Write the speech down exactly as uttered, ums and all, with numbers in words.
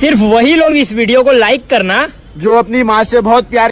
सिर्फ वही लोग इस वीडियो को लाइक करना जो अपनी माँ से बहुत प्यार